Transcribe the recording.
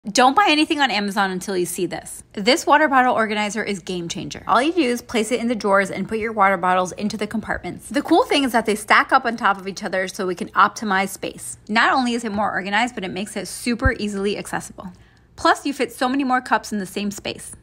Don't buy anything on Amazon until you see this. This water bottle organizer is game changer. All you do is place it in the drawers and put your water bottles into the compartments. The cool thing is that they stack up on top of each other so we can optimize space. Not only is it more organized, but it makes it super easily accessible. Plus, you fit so many more cups in the same space.